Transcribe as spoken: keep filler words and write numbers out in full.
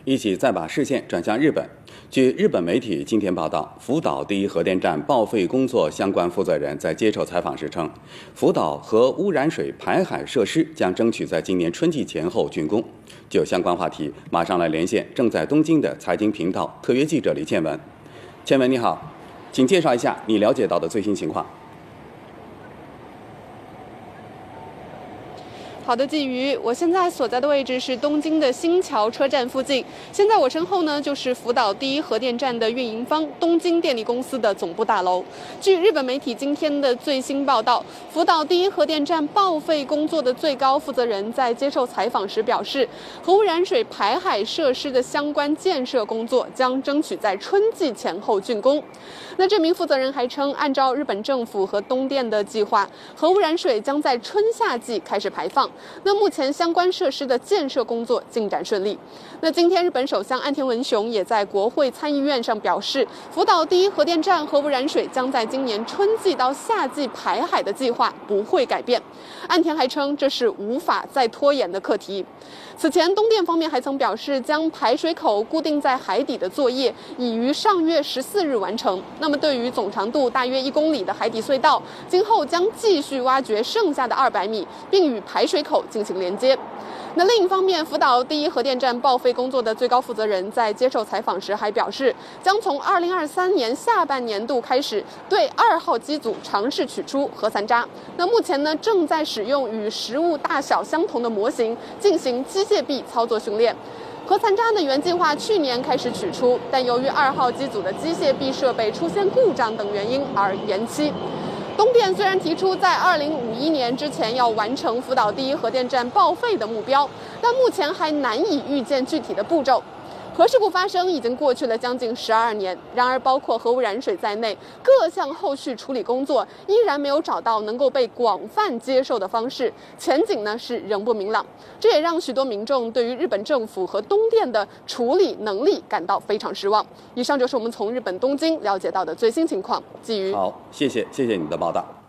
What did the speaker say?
一起再把视线转向日本。据日本媒体今天报道，福岛第一核电站报废工作相关负责人在接受采访时称，福岛核污染水排海设施将争取在今年春季前后竣工。就相关话题，马上来连线正在东京的财经频道特约记者李倩文。倩文你好，请介绍一下你了解到的最新情况。 好的，鲫鱼，我现在所在的位置是东京的新桥车站附近。现在我身后呢，就是福岛第一核电站的运营方东京电力公司的总部大楼。据日本媒体今天的最新报道，福岛第一核电站报废工作的最高负责人在接受采访时表示，核污染水排海设施的相关建设工作将争取在春季前后竣工。那这名负责人还称，按照日本政府和东电的计划，核污染水将在春夏季开始排放。那目前相关设施的建设工作进展顺利。那今天日本首相岸田文雄也在国会参议院上表示，福岛第一核电站核污染水将在今年春季到夏季排海的计划不会改变。岸田还称，这是无法再拖延的课题。此前，东电方面还曾表示，将排水口固定在海底的作业已于上月十四日完成。那么，对于总长度大约一公里的海底隧道，今后将继续挖掘剩下的二百米，并与排水口进行连接。那另一方面，福岛第一核电站报废工作的最高负责人在接受采访时还表示，将从二零二三年下半年度开始对二号机组尝试取出核残渣。那目前呢，正在使用与实物大小相同的模型进行机械臂操作训练。核残渣呢，原计划去年开始取出，但由于二号机组的机械臂设备出现故障等原因而延期。东电虽然提出在二零五一年之前要完成福岛第一核电站报废的目标，但目前还难以预见具体的步骤。核事故发生已经过去了将近十二年，然而包括核污染水在内，各项后续处理工作依然没有找到能够被广泛接受的方式，前景呢是仍不明朗。这也让许多民众对于日本政府和东电的处理能力感到非常失望。以上就是我们从日本东京了解到的最新情况。鲫鱼， 好，谢谢，谢谢你的报道。